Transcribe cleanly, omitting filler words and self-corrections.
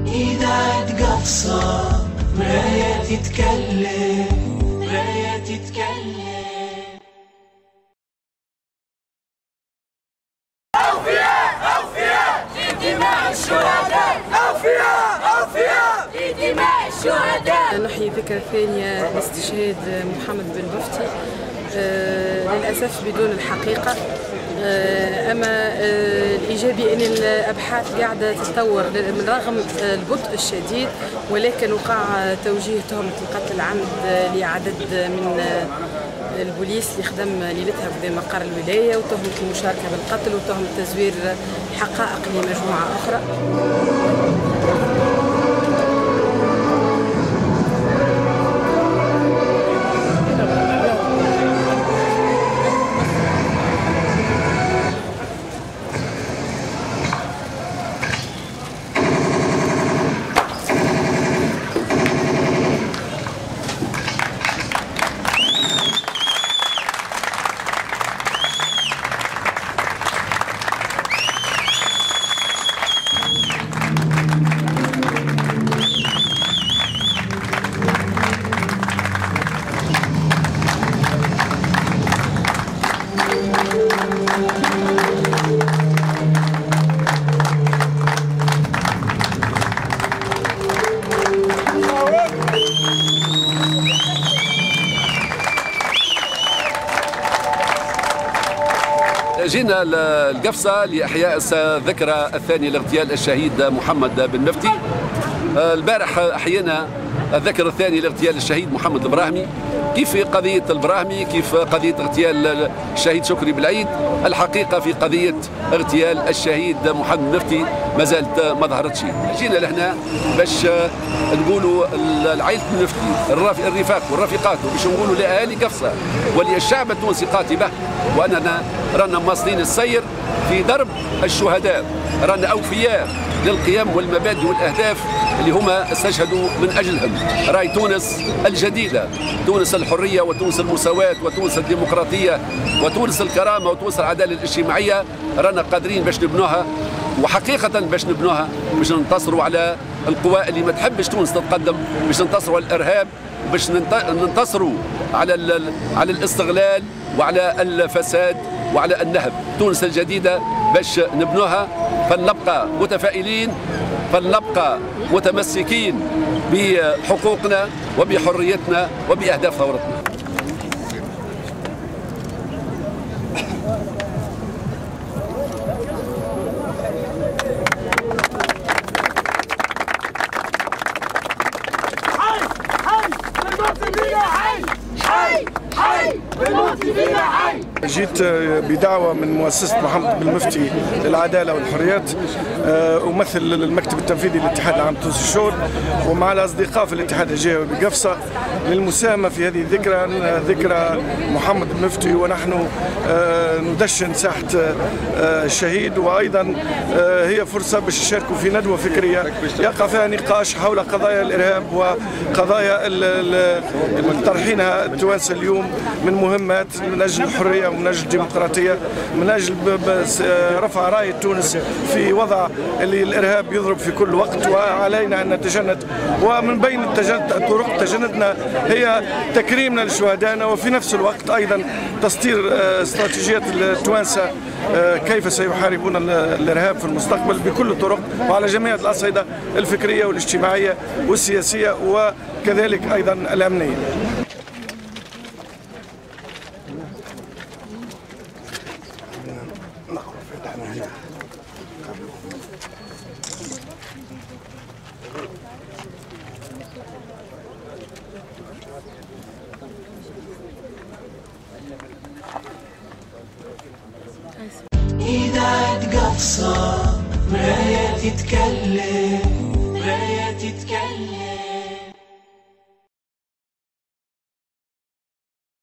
إذاعة قفصة مراية تتكلم، مراية تتكلم. أوفياء أوفياء لدماء الشهداء، أوفياء أوفياء لدماء الشهداء. نحيي ذكرى الثانية لاستشهاد محمد بن مفتي، للأسف بدون الحقيقة. أما الإيجابي أن الأبحاث قاعدة تتطور رغم البطء الشديد، ولكن وقع توجيه تهمة القتل العمد لعدد من البوليس اللي خدم ليلتها في مقر الولاية، وتهمة المشاركة بالقتل، وتهمة تزوير الحقائق لمجموعة أخرى. جينا القفصة لإحياء الذكرى الثانية لاغتيال الشهيد محمد بن مفتي. البارح أحيينا الذكرى الثاني لاغتيال الشهيد محمد البراهمي. كيف في قضية البراهمي، كيف قضية اغتيال الشهيد شكري بالعيد، الحقيقة في قضية اغتيال الشهيد محمد بن مفتي ما زالت ما ظهرتش. جينا لهنا باش نقولوا العائلة بن مفتي، الرفاق والرفيقات، باش نقولوا لأهالي قفصة وللشعب التونسي قاطبة، وأننا رانا مواصلين السير في درب الشهداء، رانا أوفياء للقيم والمبادئ والأهداف اللي هما استشهدوا من أجلهم. راي تونس الجديدة، تونس الحرية وتونس المساواة وتونس الديمقراطية وتونس الكرامة وتونس العدالة الاجتماعية، رانا قادرين باش نبنوها، وحقيقة باش نبنوها باش ننتصروا على القوى اللي ما تحبش تونس تتقدم، باش ننتصروا على الإرهاب، باش ننتصروا على الاستغلال وعلى الفساد وعلى النهب. تونس الجديدة باش نبنوها، فلنبقى متفائلين، فلنبقى متمسكين بحقوقنا وبحريتنا وبأهداف ثورتنا. جيت بدعوة من مؤسسة محمد بن مفتي للعدالة والحريات، أمثل المكتب التنفيذي للاتحاد العام التونسي للشغل، ومع الأصدقاء في الاتحاد الجهوي بقفصة للمساهمة في هذه الذكرى، ذكرى محمد بن مفتي، ونحن ندشن ساحة الشهيد. وأيضا هي فرصة باش يشاركوا في ندوة فكرية يقع فيها نقاش حول قضايا الإرهاب وقضايا اللي طرحينها التوانسة اليوم من مهمات من أجل الحرية ومن أجل الديمقراطية، من أجل رفع راية تونس في وضع اللي الإرهاب يضرب في كل وقت، وعلينا أن نتجند. ومن بين طرق تجندنا هي تكريمنا لشهدائنا، وفي نفس الوقت أيضا تسطير استراتيجية التوانسة كيف سيحاربون الإرهاب في المستقبل بكل الطرق وعلى جميع الأصعدة الفكرية والاجتماعية والسياسية وكذلك أيضا الأمنية. إذاعة قفصة مراية تتكلم.